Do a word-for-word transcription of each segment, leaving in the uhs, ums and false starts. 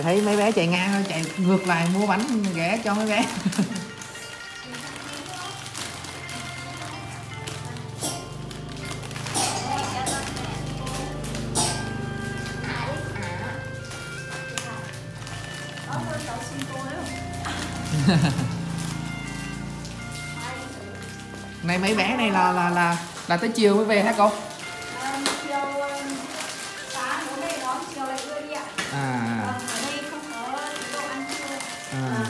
Là thấy mấy bé chạy ngang chạy ngược lại mua bánh ghẻ cho mấy bé. Này mấy bé này là là là là tới chiều mới về hả cô? À. À.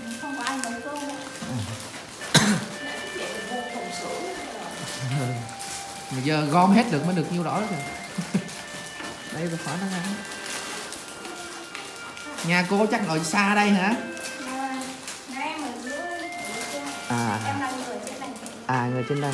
Mà giờ gom hết được mới được nhiêu đó rồi. Đây phải khỏi nó ăn. Nhà cô chắc ở xa đây hả? À. À, người trên đây.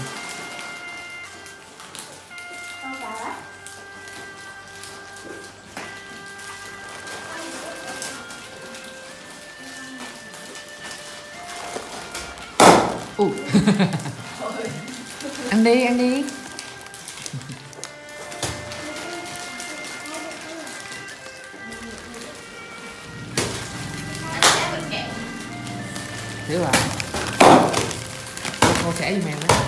Uh. Ăn đi, ăn đi. Thiếu à? Cô sẽ giùm em đấy.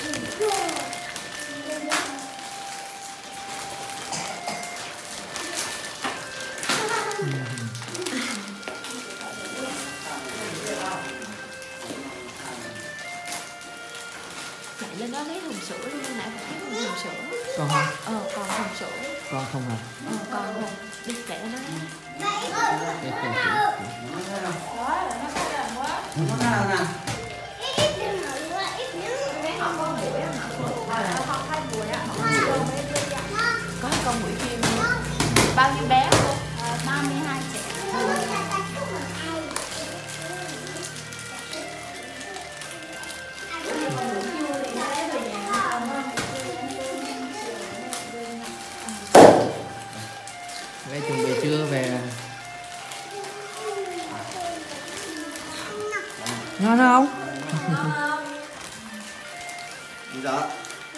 Chạy lên đó lấy thùng sữa luôn, nãy phải lấy thùng sữa. Còn không? Ờ, còn thùng sữa. Con không hả? Ờ, còn không. Đi chạy lên đó. Để kể chị. Có con buổi phim bao nhiêu bé không? ba mươi hai trẻ. Đây chuẩn bị trưa về. Ngon không? Dạ.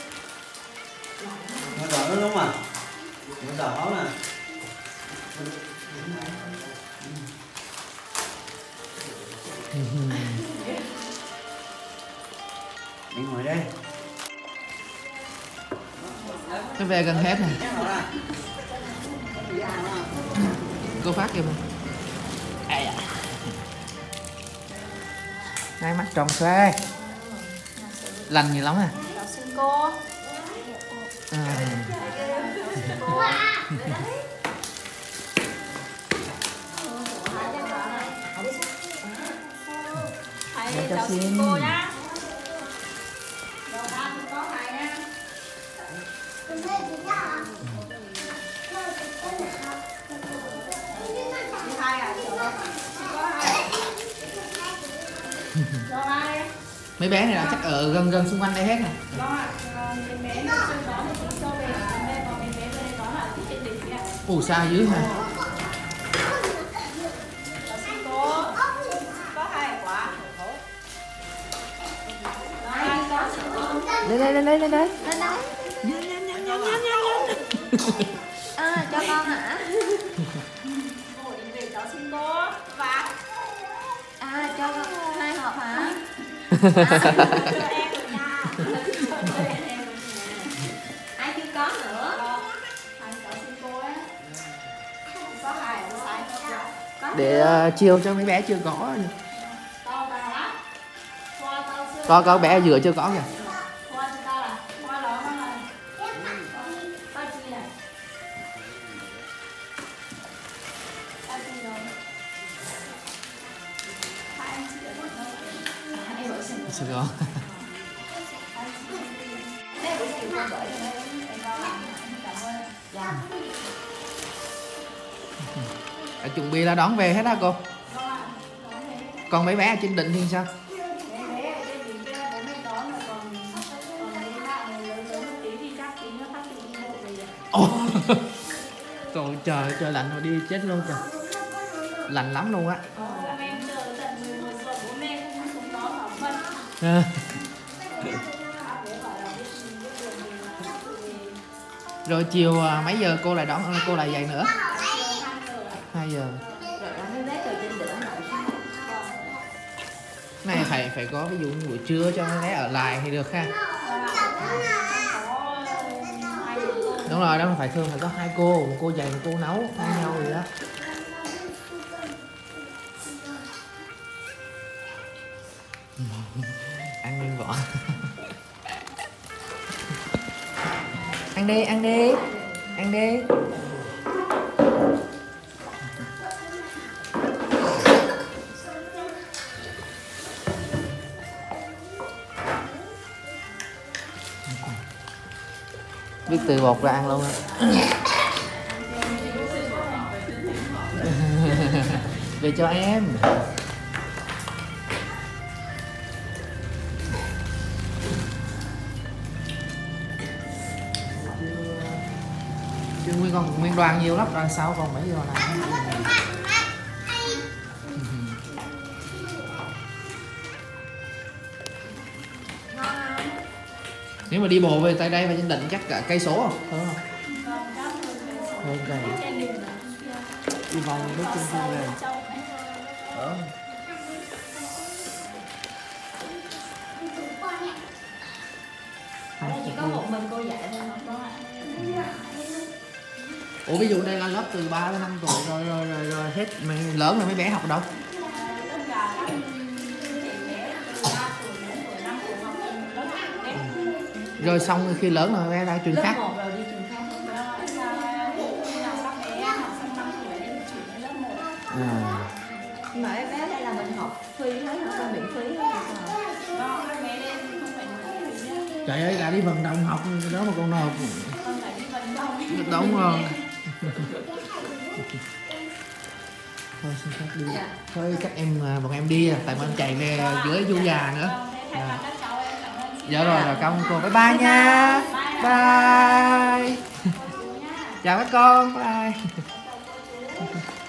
Nó đỏ nó đúng à? Nó đỏ nè. Đi ngồi đây. Nó về gần hết này. Cô phát kìa mình. Hai mắt tròn xoe. Lành nhiều lắm à. Xin cô. À. Thầy chào xin cô nhá. Mấy bé này là chắc ở gần gần xung quanh đây hết này. Ồ, xa dưới hả? Lên đây, lên đây, lên đây. Lên đây. Nhanh, nhanh, nhanh, nhanh, nhanh, nhanh. À, cho con hả? À, cho con hai hộp hả? À, cho em rồi nha. Ai chưa có nữa? Để uh, chiêu cho mấy bé chưa có. Có có bé ở giữa chưa có kìa. Sài Gòn. À, chuẩn bị là đón về hết hả cô? Còn mấy bé ở trên Định thì sao? Ồ. Trời trời trời lạnh rồi đi chết luôn trời. Lạnh lắm luôn á. À. Rồi chiều mấy giờ cô lại đón cô lại dậy nữa? hai giờ. Này phải phải có ví dụ như buổi trưa cho mấy bé ở lại thì được ha. Đúng rồi, đó phải thường phải có hai cô, một cô dạy một cô nấu thay nhau gì đó. Ăn nguyên vỏ. Ăn đi, ăn đi, ăn đi. Biết từ bột ra ăn luôn á. Về cho em. Chứ nguyên con nguyên đoàn nhiều lắm, đoàn sau còn mấy giờ này. Nếu mà đi bộ về tới đây và trên đỉnh chắc cả cây số không? Đúng không? Hơn cây. Đi vòng bước trên trên về. Đó. Chỉ có một mình cô dạy thôi không có. Ủa ví dụ đây là lớp từ ba đến năm tuổi rồi rồi rồi, rồi hết mày lớn rồi mấy bé học ở đâu? Rồi xong khi lớn rồi bé ra trường khác. Lớp một rồi đi trường khác. À. Nhưng mà bé đây là mình học free hết, học con miễn phí hết. Trời ơi, đã đi vận động học đó mà con nộp. Đúng rồi. Thôi xin phép đi. Dạ. Thôi chắc em bọn em đi tại bọn em chạy về dưới du già nữa. À. Dạ rồi, rồi cảm ơn cô. Bye bye nha. Bye. Chào các con. Bye.